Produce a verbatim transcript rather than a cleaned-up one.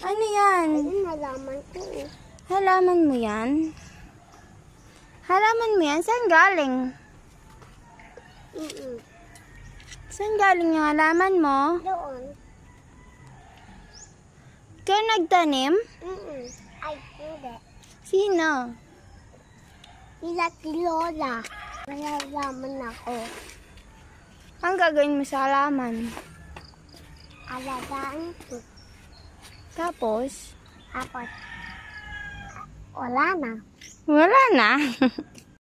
Ano yan? Ayun, halaman ko eh. Halaman mo yan? Halaman mo yan? Saan galing? Mm-mm. Saan galing yung halaman mo? Doon. Ikaw nagtanim? Mm-mm. Ay, hindi. Sino? Sila si Lola. May halaman ako. Ang gagawin mo sa halaman? Alagaan ko. Tapos? Tapos, wala na. Wala na.